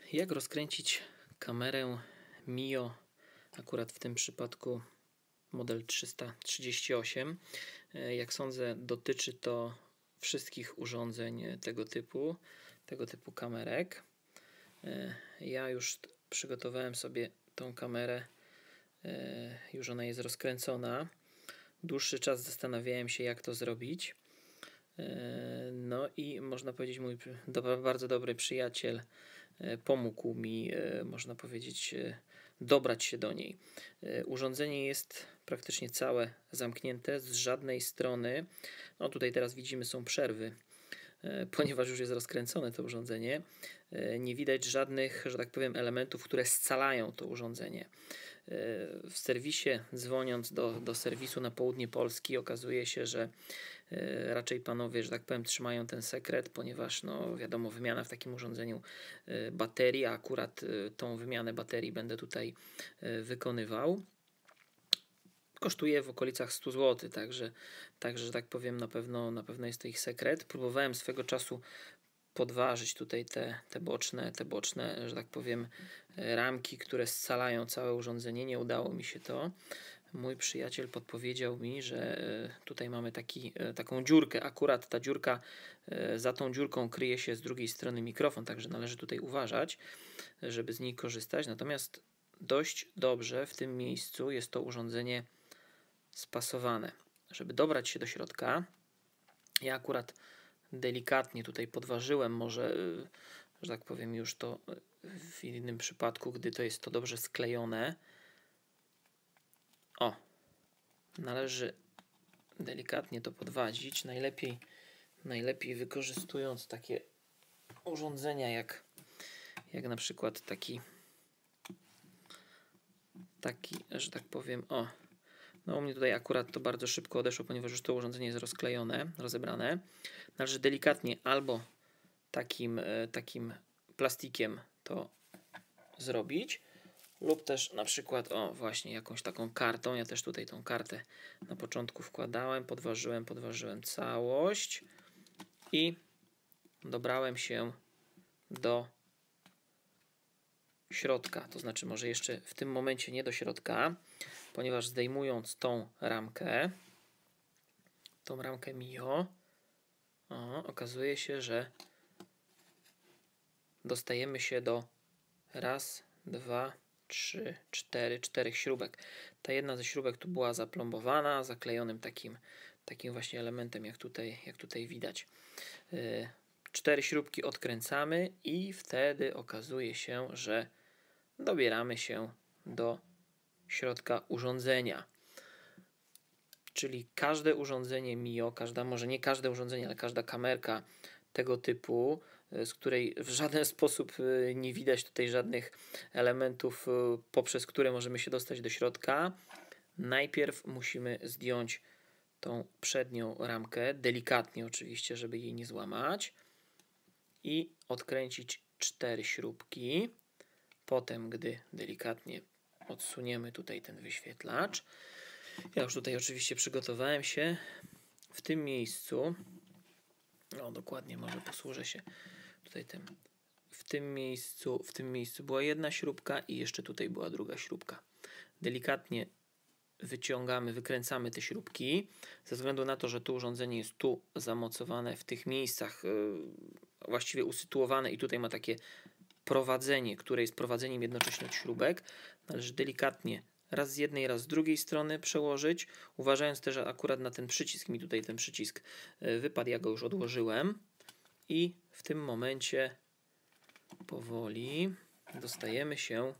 Jak rozkręcić kamerę Mio, akurat w tym przypadku model 338. Jak sądzę, dotyczy to wszystkich urządzeń tego typu kamerek. Ja już przygotowałem sobie tą kamerę, już ona jest rozkręcona. Dłuższy czas zastanawiałem się, jak to zrobić. No i można powiedzieć, mój bardzo dobry przyjaciel pomógł mi, można powiedzieć, dobrać się do niej. Urządzenie jest praktycznie całe zamknięte z żadnej strony. No tutaj teraz widzimy, są przerwy, ponieważ już jest rozkręcone to urządzenie. Nie widać żadnych, że tak powiem, elementów, które scalają to urządzenie. W serwisie, dzwoniąc do serwisu na południe Polski, okazuje się, że raczej panowie, że tak powiem, trzymają ten sekret, ponieważ no wiadomo, wymiana w takim urządzeniu baterii, a akurat tą wymianę baterii będę tutaj wykonywał. Kosztuje w okolicach 100 zł, także że tak powiem, na pewno jest to ich sekret. Próbowałem swego czasu podważyć tutaj te boczne, że tak powiem, ramki, które scalają całe urządzenie. Nie udało mi się to. Mój przyjaciel podpowiedział mi, że tutaj mamy taką dziurkę. Akurat ta dziurka, za tą dziurką kryje się z drugiej strony mikrofon, także należy tutaj uważać, żeby z niej korzystać. Natomiast dość dobrze w tym miejscu jest to urządzenie spasowane. Żeby dobrać się do środka, ja akurat delikatnie tutaj podważyłem, może, że tak powiem, już to w innym przypadku, gdy to jest to dobrze sklejone. Należy delikatnie to podwadzić, najlepiej wykorzystując takie urządzenia jak na przykład taki, że tak powiem, no u mnie tutaj akurat to bardzo szybko odeszło, ponieważ już to urządzenie jest rozklejone, rozebrane. Należy delikatnie albo takim plastikiem to zrobić, lub też na przykład właśnie jakąś taką kartą. Ja też tutaj tą kartę na początku wkładałem, podważyłem całość i dobrałem się do środka. To znaczy może jeszcze w tym momencie nie do środka, ponieważ zdejmując tą ramkę Mio, okazuje się, że dostajemy się do raz, dwa, 3, 4 śrubek. Ta jedna ze śrubek tu była zaplombowana, zaklejonym takim właśnie elementem, jak tutaj widać. 4 śrubki odkręcamy i wtedy okazuje się, że dobieramy się do środka urządzenia. Czyli każde urządzenie Mio, może nie każde urządzenie, ale każda kamerka tego typu, z której w żaden sposób nie widać tutaj żadnych elementów, poprzez które możemy się dostać do środka. Najpierw musimy zdjąć tą przednią ramkę, delikatnie oczywiście, żeby jej nie złamać, i odkręcić 4 śrubki. Potem, gdy delikatnie odsuniemy tutaj ten wyświetlacz, ja już tutaj oczywiście przygotowałem się w tym miejscu, dokładnie, może posłużę się tutaj tym. W tym miejscu była jedna śrubka i jeszcze tutaj była druga śrubka. Delikatnie wykręcamy te śrubki, ze względu na to, że to urządzenie jest tu zamocowane w tych miejscach, właściwie usytuowane, i tutaj ma takie prowadzenie, które jest prowadzeniem jednocześnie od śrubek. Należy delikatnie raz z jednej, raz z drugiej strony przełożyć, uważając też akurat na ten przycisk. Mi tutaj ten przycisk wypadł, ja go już odłożyłem, i w tym momencie powoli dostajemy się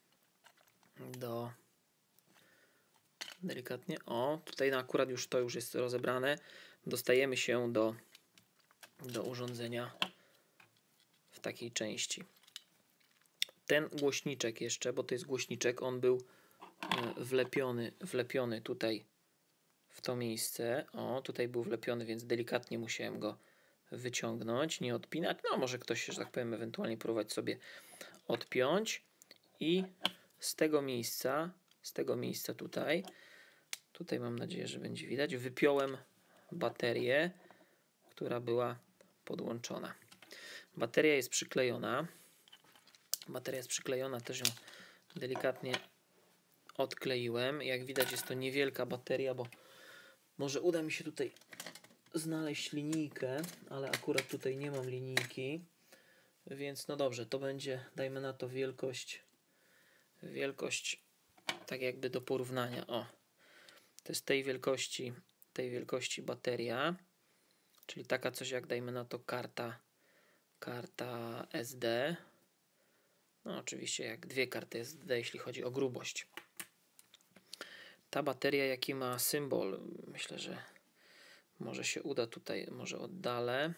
do delikatnie, tutaj akurat już to jest rozebrane, dostajemy się do urządzenia w takiej części. Ten głośniczek jeszcze, bo to jest głośniczek, on był wlepiony tutaj w to miejsce. Tutaj był wlepiony, więc delikatnie musiałem go wyciągnąć, nie odpinać. No może ktoś, że tak powiem, ewentualnie próbować sobie odpiąć. I z tego miejsca tutaj mam nadzieję, że będzie widać, wypiąłem baterię, która była podłączona. Bateria jest przyklejona. Bateria jest przyklejona, też ją delikatnie odkleiłem. Jak widać, jest to niewielka bateria, bo może uda mi się tutaj znaleźć linijkę, ale akurat tutaj nie mam linijki, więc no dobrze, to będzie, dajmy na to wielkość tak jakby do porównania. O, to jest tej wielkości bateria, czyli taka coś jak, dajmy na to, karta SD. No oczywiście jak dwie karty SD, jeśli chodzi o grubość. Ta bateria, jaki ma symbol, myślę, że może się uda tutaj, może oddalę.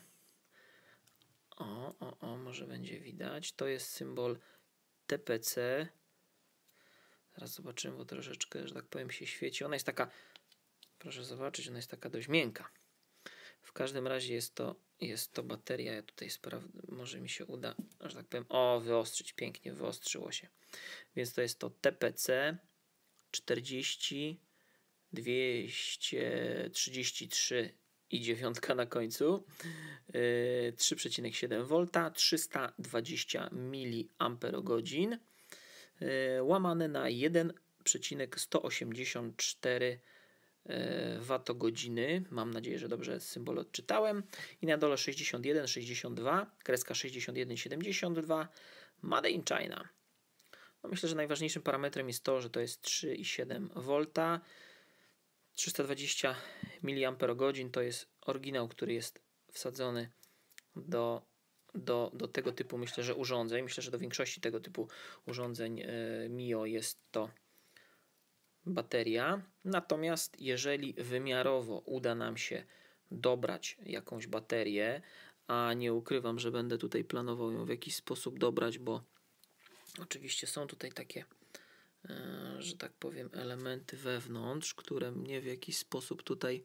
Może będzie widać. To jest symbol TPC. Zaraz zobaczymy, bo troszeczkę, że tak powiem, się świeci. Ona jest taka, proszę zobaczyć, ona jest taka dość miękka. W każdym razie jest to bateria. Ja tutaj może mi się uda, że tak powiem, wyostrzyć. Pięknie wyostrzyło się. Więc to jest to TPC 40 233 i 9 na końcu, 3,7 V, 320 mAh, łamane na 1,184 Wh. Mam nadzieję, że dobrze symbol odczytałem. I na dole 61, 62, kreska 61, 72, Made in China. No myślę, że najważniejszym parametrem jest to, że to jest 3,7 V, 320 mAh to jest oryginał, który jest wsadzony do tego typu, myślę, że urządzeń. Myślę, że do większości tego typu urządzeń Mio jest to bateria. Natomiast jeżeli wymiarowo uda nam się dobrać jakąś baterię, a nie ukrywam, że będę tutaj planował ją w jakiś sposób dobrać, bo oczywiście są tutaj takie, że tak powiem, elementy wewnątrz, które mnie w jakiś sposób tutaj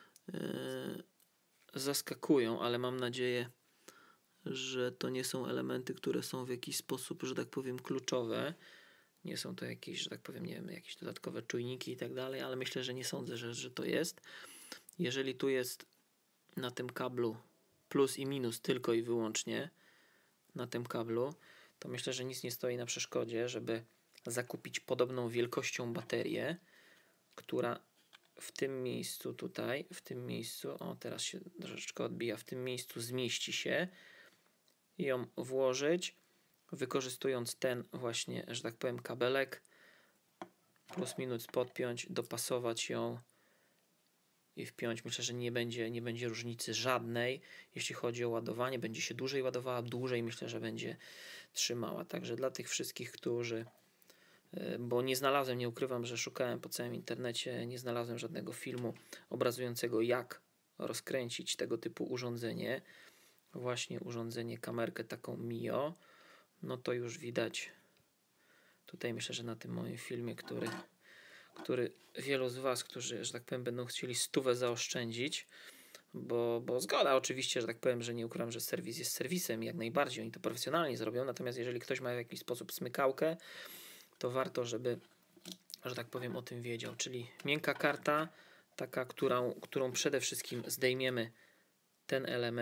zaskakują, ale mam nadzieję, że to nie są elementy, które są w jakiś sposób, że tak powiem, kluczowe. Nie są to jakieś, że tak powiem, nie wiem, jakieś dodatkowe czujniki i tak dalej, ale myślę, że nie sądzę, że to jest. Jeżeli tu jest na tym kablu plus i minus tylko i wyłącznie na tym kablu, to myślę, że nic nie stoi na przeszkodzie, żeby zakupić podobną wielkością baterię, która w tym miejscu tutaj, teraz się troszeczkę odbija, w tym miejscu zmieści się, ją włożyć, wykorzystując ten właśnie, że tak powiem, kabelek, plus minus podpiąć, dopasować ją i wpiąć. Myślę, że nie będzie różnicy żadnej, jeśli chodzi o ładowanie. Będzie się dłużej ładowała, dłużej myślę, że będzie trzymała. Także dla tych wszystkich, którzy, bo nie znalazłem, nie ukrywam, że szukałem po całym internecie, nie znalazłem żadnego filmu obrazującego, jak rozkręcić tego typu urządzenie. Właśnie urządzenie, kamerkę taką Mio. No to już widać tutaj, myślę, że na tym moim filmie, który wielu z Was, którzy, że tak powiem, będą chcieli 100 zaoszczędzić, bo zgoda oczywiście, że tak powiem, że nie ukrywam, że serwis jest serwisem, jak najbardziej, oni to profesjonalnie zrobią, natomiast jeżeli ktoś ma w jakiś sposób smykałkę, to warto, żeby, że tak powiem, o tym wiedział, czyli miękka karta, taka, którą przede wszystkim zdejmiemy ten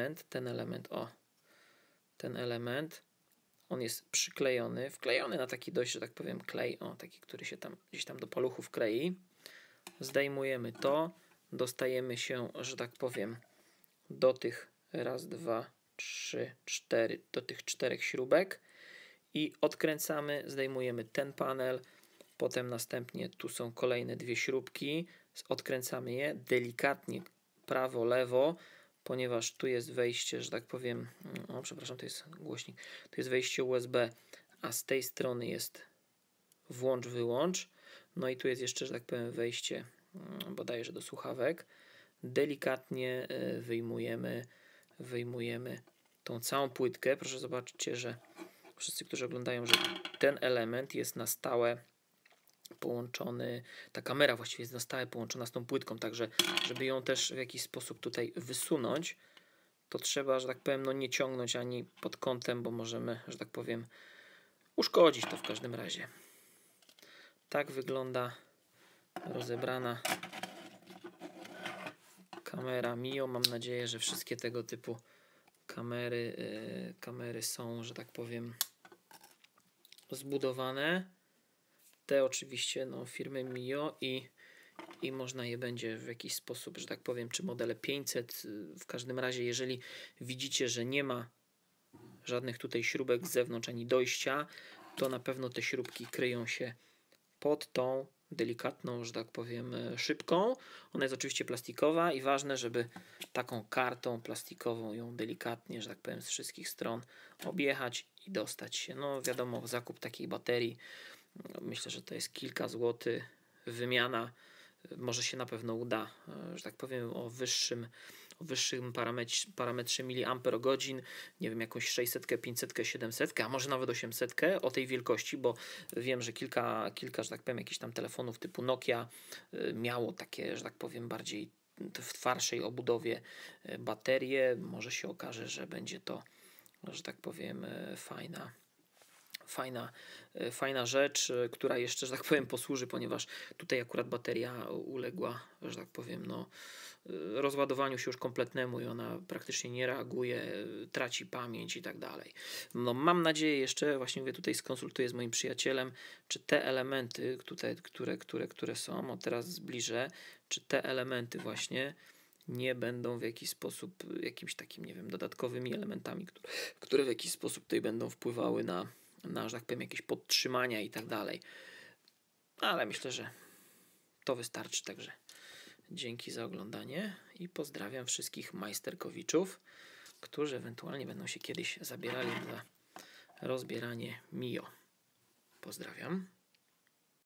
element, on jest przyklejony, wklejony na taki dość, że tak powiem, klej, taki, który się tam gdzieś tam do paluchów klei. Zdejmujemy to, dostajemy się, że tak powiem, do tych raz, dwa, trzy, cztery, do tych 4 śrubek i odkręcamy, zdejmujemy ten panel, potem następnie tu są kolejne 2 śrubki, odkręcamy je delikatnie prawo, lewo, ponieważ tu jest wejście, że tak powiem, przepraszam, to jest głośnik, tu jest wejście USB, a z tej strony jest włącz, wyłącz, no i tu jest jeszcze, że tak powiem, wejście bodajże do słuchawek. Delikatnie wyjmujemy tą całą płytkę. Proszę zobaczcie, że wszyscy, którzy oglądają, że ten element jest na stałe połączony, ta kamera właściwie jest na stałe połączona z tą płytką, także żeby ją też w jakiś sposób tutaj wysunąć, to trzeba, że tak powiem, nie ciągnąć ani pod kątem, bo możemy, że tak powiem, uszkodzić to w każdym razie. Tak wygląda rozebrana kamera Mio. Mam nadzieję, że wszystkie tego typu kamery są, że tak powiem, zbudowane. Te oczywiście no, firmy Mio i można je będzie w jakiś sposób, że tak powiem, czy modele 500. W każdym razie, jeżeli widzicie, że nie ma żadnych tutaj śrubek z zewnątrz ani dojścia, to na pewno te śrubki kryją się pod tą delikatną, że tak powiem, szybką. Ona jest oczywiście plastikowa i ważne, żeby taką kartą plastikową ją delikatnie, że tak powiem, z wszystkich stron objechać i dostać się. No wiadomo, zakup takiej baterii, myślę, że to jest kilka złotych. Wymiana może się na pewno uda, że tak powiem, o wyższym parametrze miliamperogodzin, nie wiem, jakąś 600, 500, 700, a może nawet 800 o tej wielkości, bo wiem, że kilka, że tak powiem, jakichś tam telefonów typu Nokia miało takie, że tak powiem, bardziej w twardszej obudowie baterie. Może się okaże, że będzie to, że tak powiem, fajna rzecz, która jeszcze, że tak powiem, posłuży, ponieważ tutaj akurat bateria uległa, że tak powiem, no, rozładowaniu się już kompletnemu i ona praktycznie nie reaguje, traci pamięć i tak dalej. No, mam nadzieję jeszcze, właśnie mówię, tutaj skonsultuję z moim przyjacielem, czy te elementy, tutaj, które są, o teraz zbliżę, czy te elementy właśnie nie będą w jakiś sposób jakimś takim, nie wiem, dodatkowymi elementami, które w jakiś sposób tutaj będą wpływały na, że tak powiem, jakieś podtrzymania i tak dalej. Ale myślę, że to wystarczy, także dzięki za oglądanie i pozdrawiam wszystkich majsterkowiczów, którzy ewentualnie będą się kiedyś zabierali za rozbieranie Mio. Pozdrawiam.